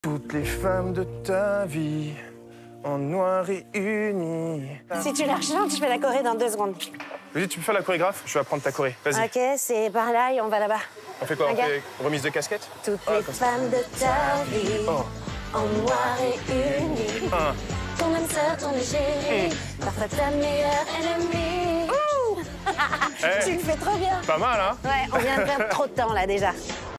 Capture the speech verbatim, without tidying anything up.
Toutes les femmes de ta vie, en noir et unies. Si tu la chantes, je fais la choré dans deux secondes. Vas-y, tu peux faire la chorégraphe? Je vais apprendre ta choré. Vas-y. Ok, c'est par là et on va là-bas. On fait quoi? On Regarde. fait remise de casquette? Toutes Ah, les femmes de ta vie, Oh. en noir et unies. Un. Ton âme sœur, ton chéri, parfois ta meilleure ennemie. Eh. Tu le fais trop bien. Pas mal, hein? Ouais, on vient de perdre trop de temps là déjà.